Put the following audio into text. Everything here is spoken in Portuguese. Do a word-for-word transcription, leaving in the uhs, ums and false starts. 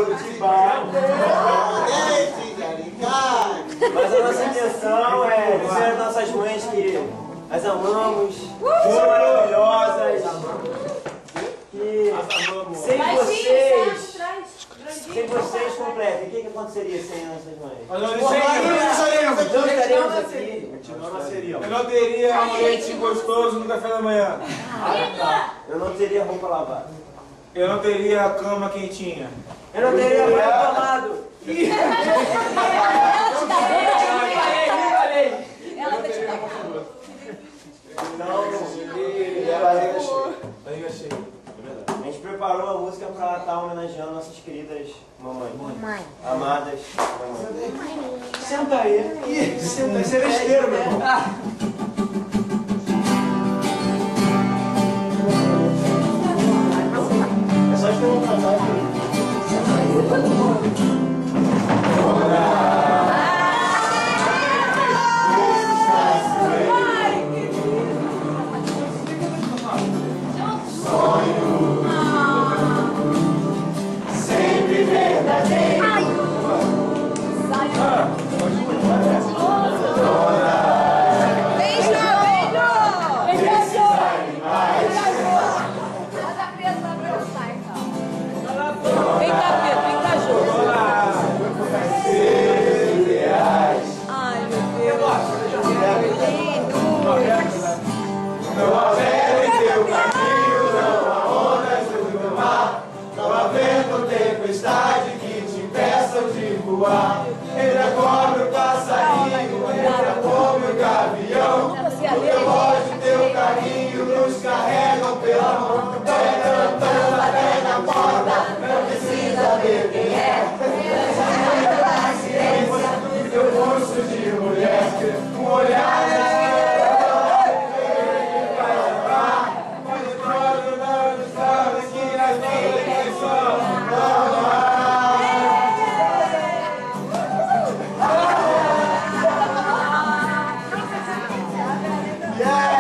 bolo de barro. Mas a nossa intenção é dizer às nossas mães que as amamos, que são maravilhosas, que sem vocês, sem vocês completem. O que, que aconteceria sem nossas mães? Nós não estaremos aqui. Não nasceríamos. Eu não teria um leite gostoso no café da manhã. Ah, tá. Eu não teria roupa lavada. Eu não teria cama quentinha. Eu não teria banho tomado. Ela vai te dar Não, barriga cheia. A gente preparou uma música para estar homenageando nossas queridas mamães. Mãe. Amadas mamães. Senta aí. Ih, senta aí. Você é besteira, meu irmão. É só esperar um casal aqui. Entre a cobra, o passarinho, entre a pomba e o gavião, o teu ódio, teu carinho nos carregam pela mão. Vai cantando até na porta, não precisa ver quem é. Paciência, teu rosto de mulher, um olhar é. Yeah!